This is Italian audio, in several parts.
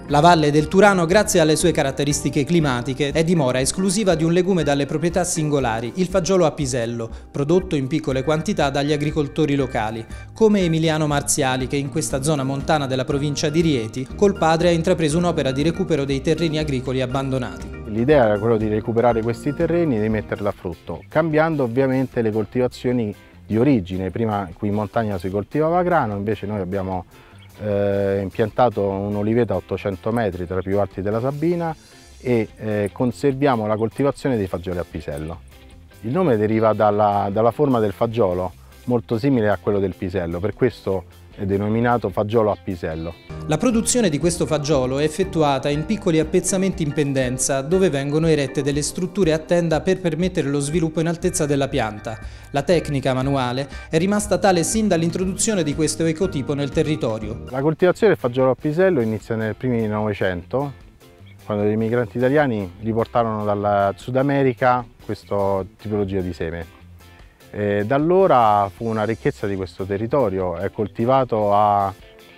La valle del Turano, grazie alle sue caratteristiche climatiche, è dimora esclusiva di un legume dalle proprietà singolari, il fagiolo a pisello, prodotto in piccole quantità dagli agricoltori locali, come Emiliano Marziali, che in questa zona montana della provincia di Rieti, col padre ha intrapreso un'opera di recupero dei terreni agricoli abbandonati. L'idea era quella di recuperare questi terreni e di metterli a frutto, cambiando ovviamente le coltivazioni di origine. Prima qui in montagna si coltivava grano, invece noi abbiamo impiantato un oliveto a 800 metri tra i più alti della Sabina e conserviamo la coltivazione dei fagioli a pisello. Il nome deriva dalla forma del fagiolo, molto simile a quello del pisello, per questo è denominato fagiolo a pisello. La produzione di questo fagiolo è effettuata in piccoli appezzamenti in pendenza, dove vengono erette delle strutture a tenda per permettere lo sviluppo in altezza della pianta. La tecnica manuale è rimasta tale sin dall'introduzione di questo ecotipo nel territorio. La coltivazione del fagiolo a pisello inizia nel primi Novecento, quando gli migranti italiani riportarono dal Sud America questa tipologia di seme. Da allora fu una ricchezza di questo territorio, è coltivato a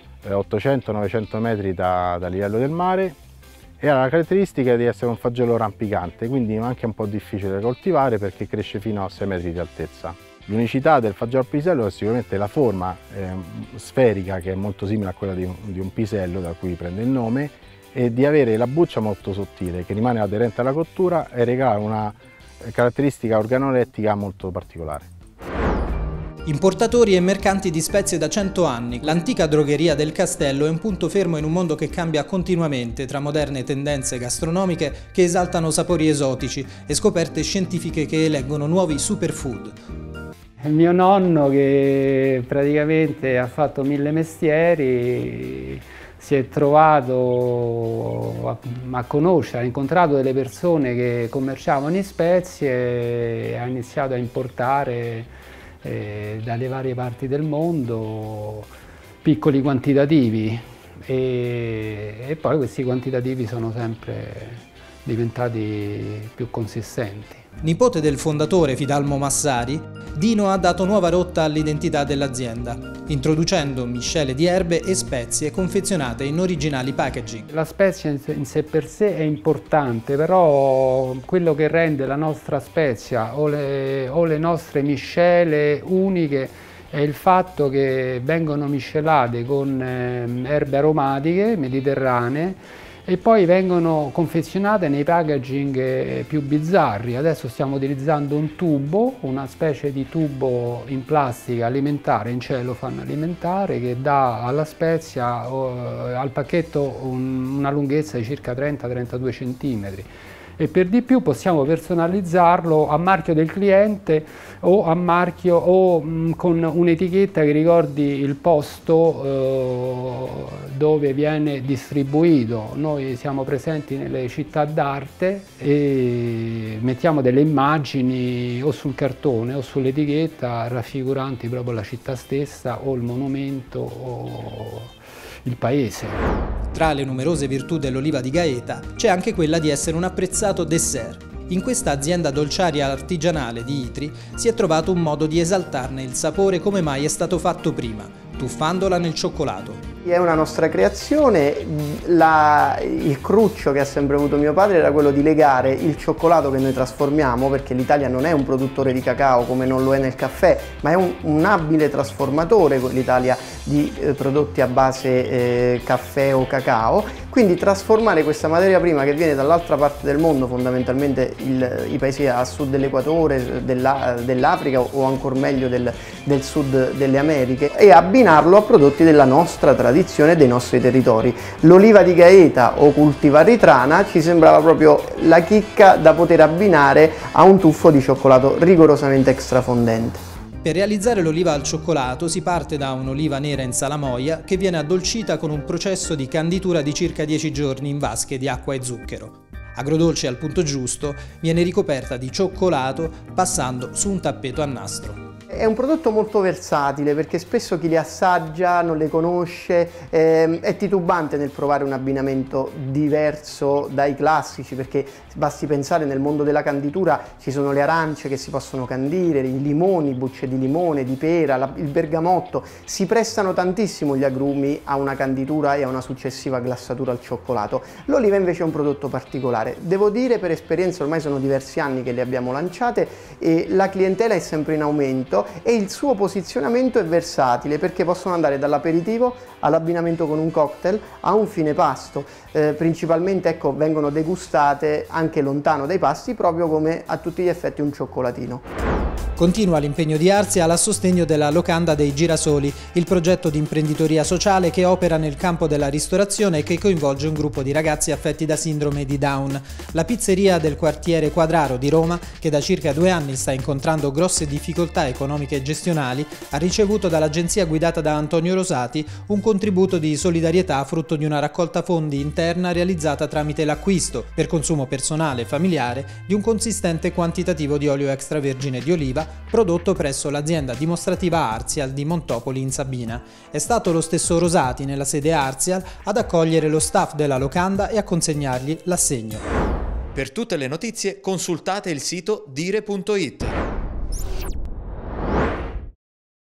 800-900 metri dal livello del mare e ha la caratteristica di essere un fagiolo rampicante, quindi anche un po' difficile da coltivare perché cresce fino a 6 metri di altezza. L'unicità del fagiolo a pisello è sicuramente la forma sferica, che è molto simile a quella di un pisello, da cui prende il nome, e di avere la buccia molto sottile che rimane aderente alla cottura e regala una caratteristica organolettica molto particolare. Importatori e mercanti di spezie da 100 anni, l'antica drogheria del Castello è un punto fermo in un mondo che cambia continuamente tra moderne tendenze gastronomiche che esaltano sapori esotici e scoperte scientifiche che eleggono nuovi superfood. Mio nonno, che praticamente ha fatto 1000 mestieri, si è trovato a conoscere, ha incontrato delle persone che commerciavano in spezie e ha iniziato a importare dalle varie parti del mondo piccoli quantitativi e poi questi quantitativi sono sempre diventati più consistenti. Nipote del fondatore Fidalmo Massari, Dino ha dato nuova rotta all'identità dell'azienda, introducendo miscele di erbe e spezie confezionate in originali packaging. La spezia in sé per sé è importante, però quello che rende la nostra spezia o le nostre miscele uniche è il fatto che vengono miscelate con erbe aromatiche mediterranee e poi vengono confezionate nei packaging più bizzarri. Adesso stiamo utilizzando un tubo, una specie di tubo in plastica alimentare, in cellophane alimentare, che dà alla spezia, al pacchetto, una lunghezza di circa 30-32 cm. E per di più possiamo personalizzarlo a marchio del cliente o a marchio o con un'etichetta che ricordi il posto dove viene distribuito. Noi siamo presenti nelle città d'arte e mettiamo delle immagini o sul cartone o sull'etichetta raffiguranti proprio la città stessa o il monumento o il paese. Tra le numerose virtù dell'oliva di Gaeta c'è anche quella di essere un apprezzato dessert. In questa azienda dolciaria artigianale di Itri si è trovato un modo di esaltarne il sapore come mai è stato fatto prima, tuffandola nel cioccolato. È una nostra creazione, il cruccio che ha sempre avuto mio padre era quello di legare il cioccolato che noi trasformiamo, perché l'Italia non è un produttore di cacao come non lo è nel caffè, ma è un abile trasformatore l'Italia di prodotti a base caffè o cacao, quindi trasformare questa materia prima che viene dall'altra parte del mondo, fondamentalmente i paesi a sud dell'equatore, dell'Africa o ancora meglio del sud delle Americhe, e abbinarlo a prodotti della nostra tradizione, dei nostri territori. L'oliva di Gaeta o cultivar ritrana ci sembrava proprio la chicca da poter abbinare a un tuffo di cioccolato rigorosamente extrafondente. Per realizzare l'oliva al cioccolato si parte da un'oliva nera in salamoia che viene addolcita con un processo di canditura di circa 10 giorni in vasche di acqua e zucchero. Agrodolce al punto giusto, viene ricoperta di cioccolato passando su un tappeto a nastro. È un prodotto molto versatile perché spesso chi li assaggia non le conosce, è titubante nel provare un abbinamento diverso dai classici, perché basti pensare, nel mondo della canditura ci sono le arance che si possono candire, i limoni, bucce di limone, di pera, il bergamotto. Si prestano tantissimo gli agrumi a una canditura e a una successiva glassatura al cioccolato. L'oliva invece è un prodotto particolare. Devo dire, per esperienza, ormai sono diversi anni che le abbiamo lanciate e la clientela è sempre in aumento e il suo posizionamento è versatile perché possono andare dall'aperitivo all'abbinamento con un cocktail a un fine pasto. Principalmente, ecco, vengono degustate anche lontano dai pasti, proprio come a tutti gli effetti un cioccolatino. Continua l'impegno di Arzial a sostegno della Locanda dei Girasoli, il progetto di imprenditoria sociale che opera nel campo della ristorazione e che coinvolge un gruppo di ragazzi affetti da sindrome di Down. La pizzeria del quartiere Quadraro di Roma, che da circa 2 anni sta incontrando grosse difficoltà economiche e gestionali, ha ricevuto dall'agenzia guidata da Antonio Rosati un contributo di solidarietà frutto di una raccolta fondi interna realizzata tramite l'acquisto, per consumo personale e familiare, di un consistente quantitativo di olio extravergine di oliva prodotto presso l'azienda dimostrativa Arzial di Montopoli in Sabina. È stato lo stesso Rosati, nella sede Arzial, ad accogliere lo staff della locanda e a consegnargli l'assegno. Per tutte le notizie consultate il sito dire.it.